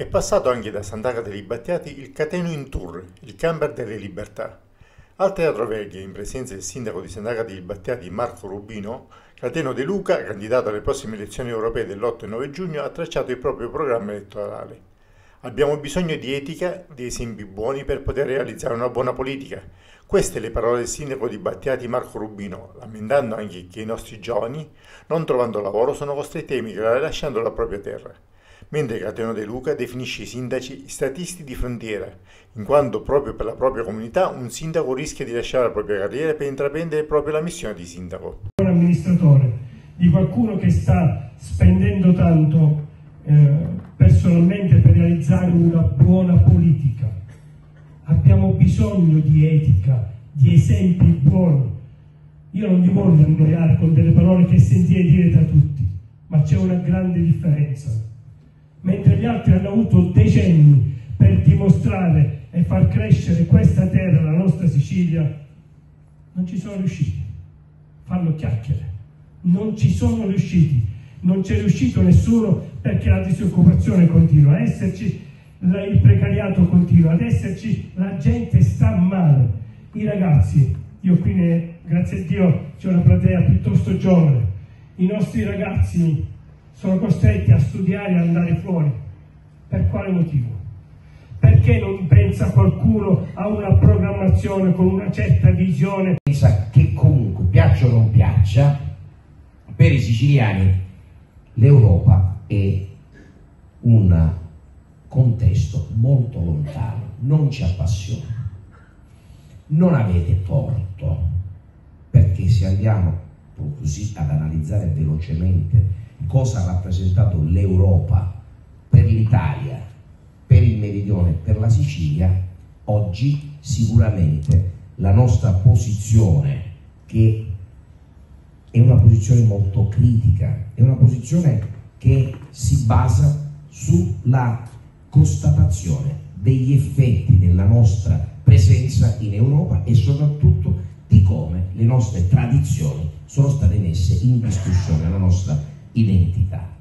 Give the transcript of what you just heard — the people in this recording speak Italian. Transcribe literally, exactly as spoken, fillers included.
È passato anche da Sant'Agata dei Battiati il Cateno in Tour, il camper delle libertà. Al Teatro Verghe, in presenza del sindaco di Sant'Agata dei Battiati Marco Rubino, Cateno De Luca, candidato alle prossime elezioni europee dell'otto e nove giugno, ha tracciato il proprio programma elettorale. Abbiamo bisogno di etica, di esempi buoni per poter realizzare una buona politica. Queste le parole del sindaco di Battiati Marco Rubino, lamentando anche che i nostri giovani, non trovando lavoro, sono costretti a emigrare lasciando la propria terra. Mentre Cateno De Luca definisce i sindaci statisti di frontiera, in quanto proprio per la propria comunità un sindaco rischia di lasciare la propria carriera per intraprendere proprio la missione di sindaco. Un amministratore, di qualcuno che sta spendendo tanto eh, personalmente per realizzare una buona politica. Abbiamo bisogno di etica, di esempi buoni. Io non vi voglio annoiare con delle parole che sentite dire da tutti, ma c'è una grande differenza. Mentre gli altri hanno avuto decenni per dimostrare e far crescere questa terra, la nostra Sicilia, non ci sono riusciti. Fanno chiacchiere. Non ci sono riusciti. Non c'è riuscito nessuno perché la disoccupazione continua a esserci, il precariato continua ad esserci, la gente sta male. I ragazzi, io qui ne, grazie a Dio c'è una platea piuttosto giovane, i nostri ragazzi sono costretti a studiare e andare fuori. Per quale motivo? Perché non pensa qualcuno a una programmazione con una certa visione? Pensa che comunque, piaccia o non piaccia, per i siciliani l'Europa è un contesto molto lontano, non ci appassiona. Non avete torto, perché se andiamo così ad analizzare velocemente cosa ha rappresentato l'Europa per l'Italia, per il Meridione, per la Sicilia, oggi sicuramente la nostra posizione, che è una posizione molto critica, è una posizione che si basa sulla constatazione degli effetti della nostra presenza in Europa e soprattutto di come le nostre tradizioni sono state messe in discussione, la nostra identità.